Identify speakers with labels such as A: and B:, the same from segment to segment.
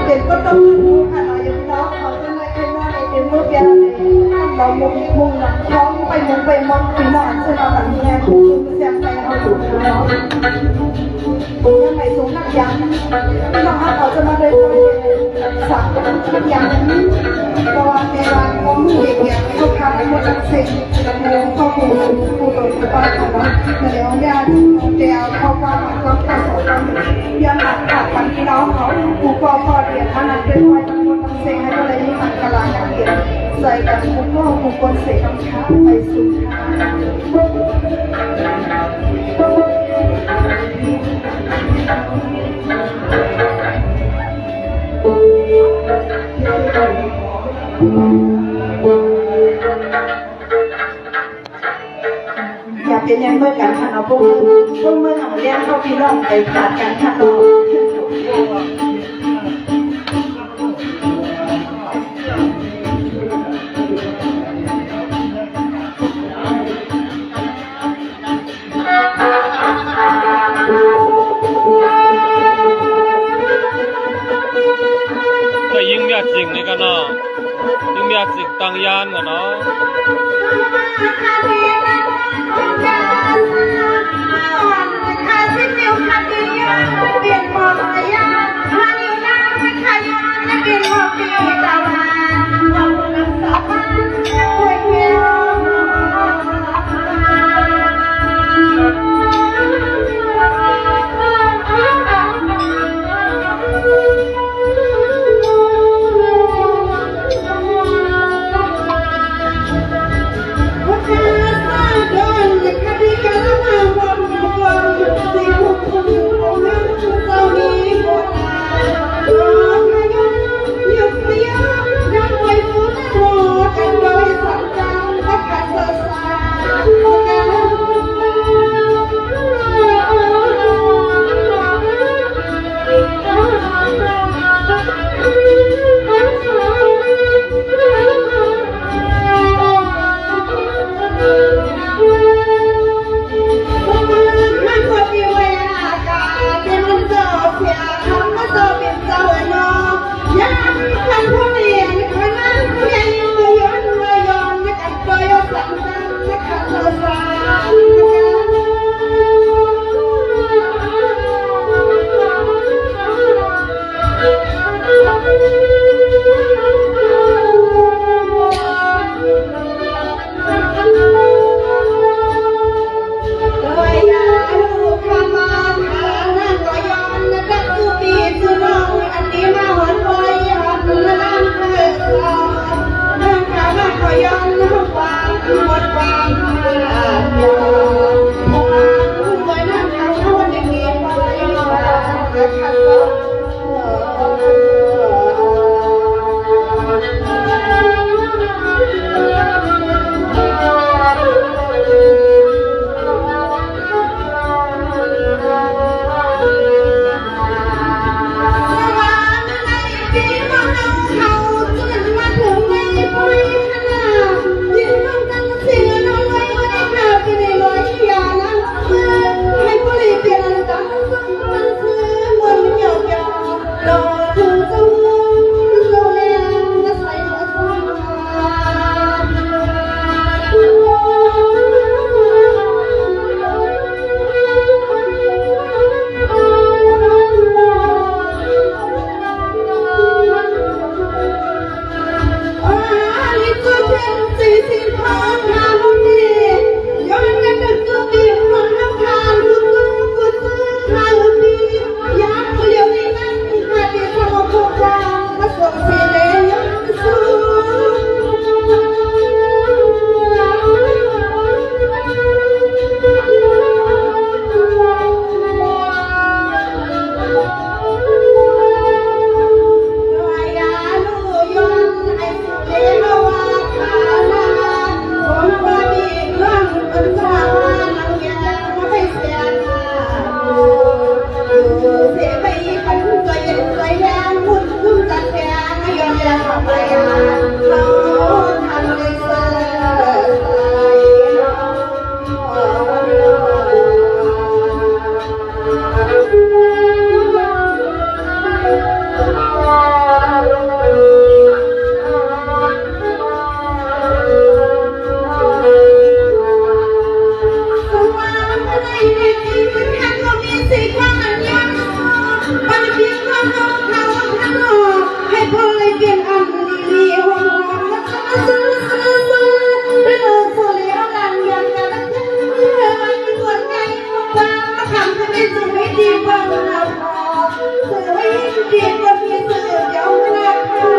A: เป็นก็ต้องรู้ค่ะเราอย่างน้องเขาจะไม่เป็นน้องเป็นเมื่อเวลาเรามุงหลังท้องไปมุงไปมองปีนอนซึ่งเราแบบนี้คุณก็แซมไปเอาอยู่แล้วยังไงสูงนักยังน้องเขาจะมาเลยสักนักยังก็ในวันของมือเดียวเขาทำให้หมดทั้งสิ่งแล้วก็ผู้โดยผู้บ้านของเราแล้วญาติเดียวเขาว่ามันก็ประสบความยังหลักขาดกันที่น้องเขาผู้ก่อพอเดียนท่านั้นเป็นวัยทั้งหมดทั้งสิ่งให้ก็เลยมีหันกลางอย่างเดียวใส่กับผู้ก็ผู้คนเสกน้ำชาไปสู่อย่าเป็นยังเมื่อกันค่ะเราพวกเมื่อของเลี้ยงเข้าพี่น้องไปขาดกันค่ะเรา
B: แต่ยิ่งอยากจริงนี่กันเนาะยิ่งอยากจริงตังยานกันเนาะ
A: Hãy subscribe cho kênh Ghiền Mì Gõ để không bỏ lỡ ให้พอเลยเปลี่ยนอันดีๆหัวซื้อเรื่องสุริยนันยังกันมันส่วนไงว่าทำให้ไม่สุดไม่ดีกว่าเราพอสื่อให้ดีกว่ามีสื่อเยาวราคา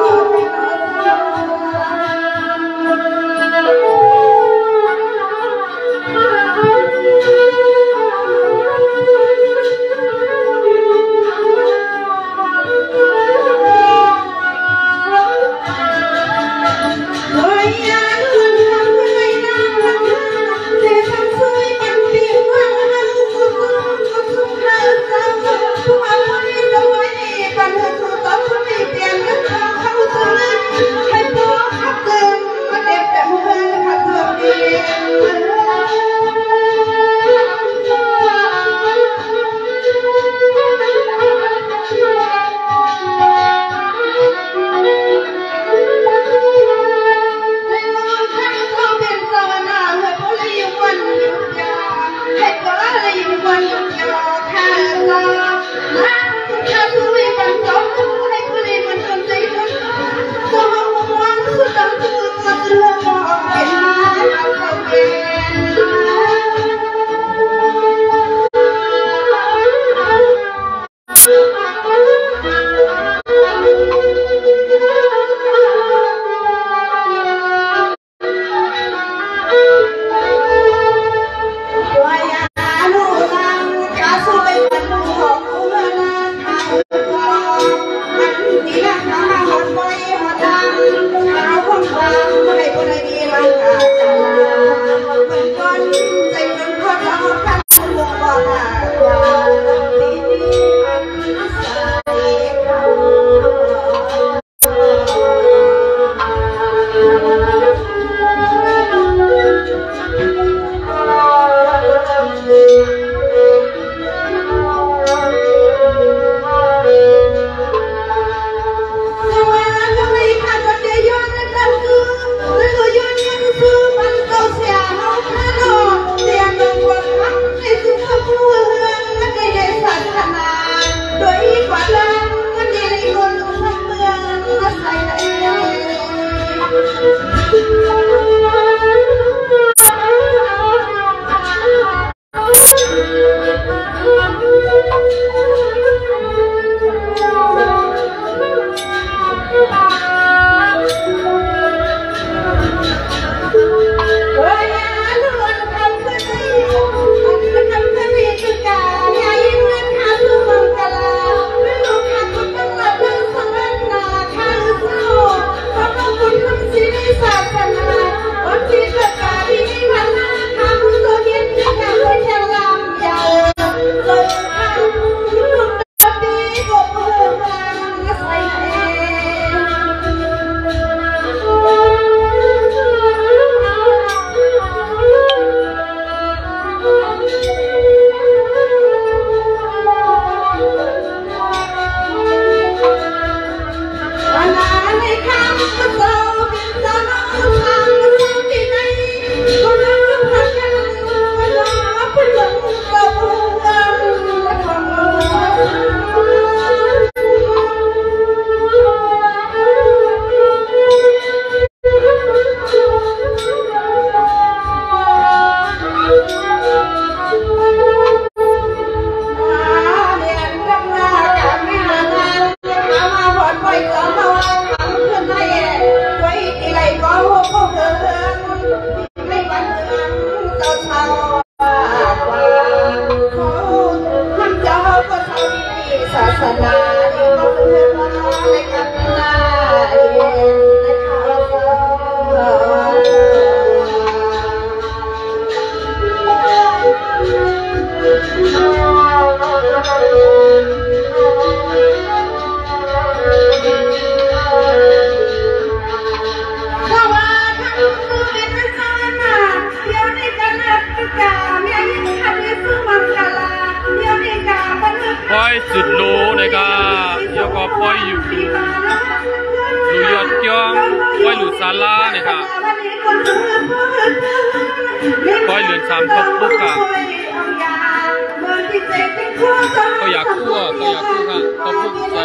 B: ป้อยสุดรู้นะครับเดี๋ยวก็ป้อยอยู่ดูยอดย่องป้อยหลุดซาลาเนี่ยค่ะป้อยเหลือน3 ปุ๊บค่ะเขาอยากคั่วค่ะเขาพูดใจ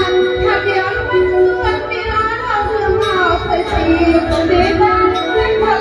A: Hãy subscribe cho kênh Ghiền Mì Gõ để không bỏ lỡ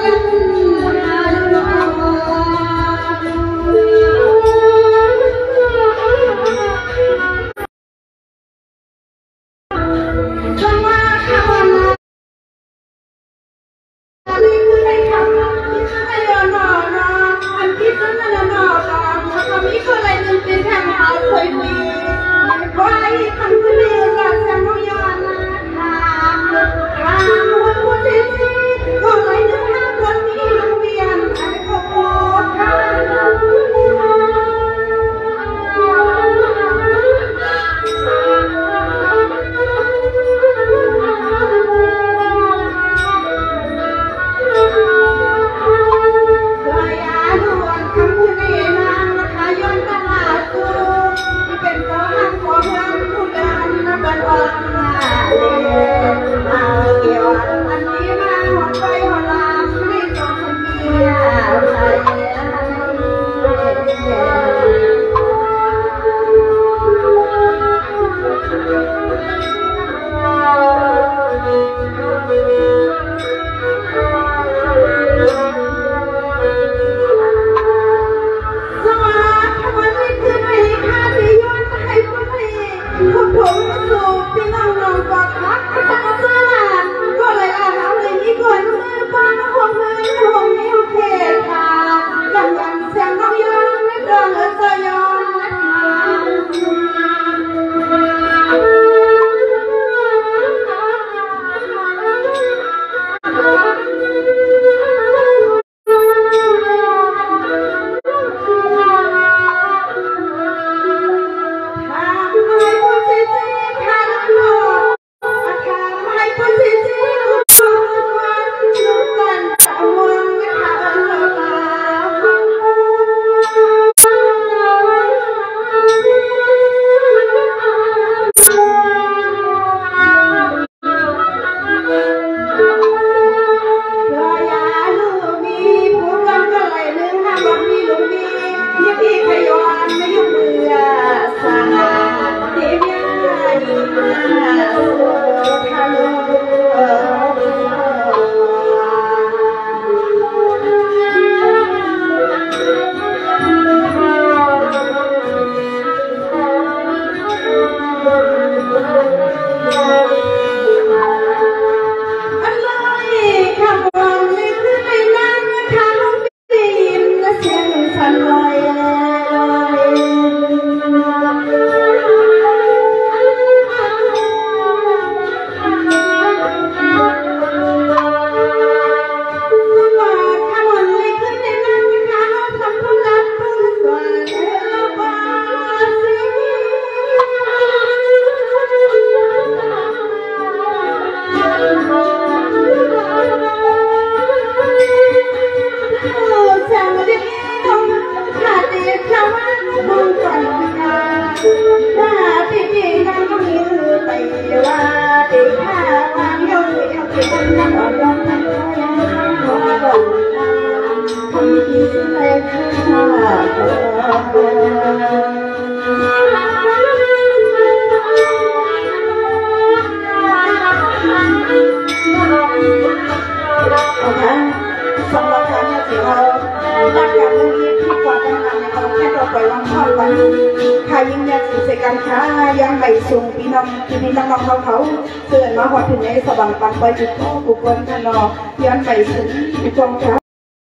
A: ไม่ว่าเด็กข้าวางยงเดียวที่มันนั่งอ่อนร้องไห้ทำที่ในข้าสำหรับการเนี่ยสิเรารักกันเรื่องนี้ที่กว่าจะทำในความแค่เราปล่อยวางทอดวันใครยิ่งเนี่ยสิเสกการค้ายังไม่สูงพี่น้องที่นี่น้องเขาเตือนมาพอถึงในสว่างปันไปจุดโตบุคคลขนอย้อนไปถึงกองทัพ